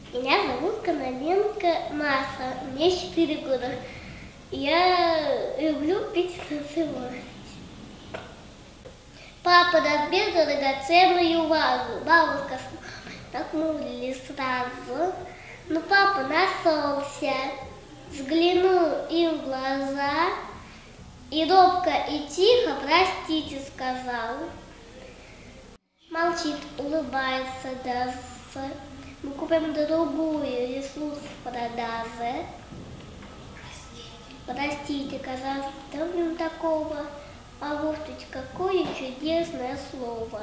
Меня зовут Кононенко Маша, мне 4 года. Я люблю петь и танцевать. Папа разбил драгоценную вазу. Бабушка с мамой нахмурили сразу. Но папа насолся, взглянул им в глаза и робко и тихо простите сказал. Молчит, улыбается даже. Мы купим другую ресурс в продаже. Простите, казалось, давно такого, а вот ведь какое чудесное слово.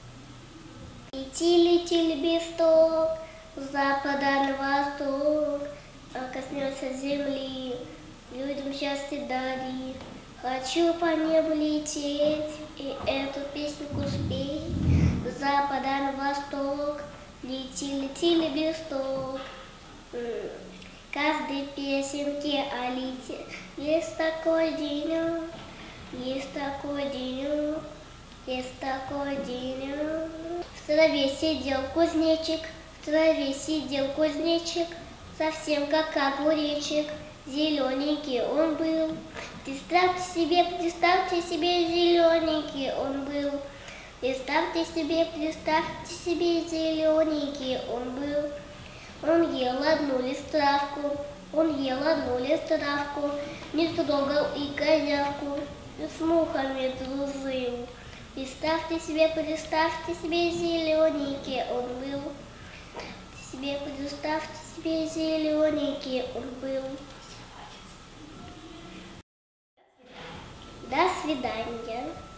Лети лепесток, с запада на восток, коснется земли, людям счастье дари. Хочу по небу лететь и эту песенку спеть. С запада на восток, лети лепесток. Каждой песенке о лите есть такой денек, есть такой денек, есть такой денек. В траве сидел кузнечик, в траве сидел кузнечик, совсем как огуречек, зелененький он был. Представьте себе зелененький он был. Представьте себе зелененький он был. Он ел одну листравку, не трогал и козявку, с мухами дружил. Представьте себе зелененький он был. Представьте себе зелененький он был. До свидания.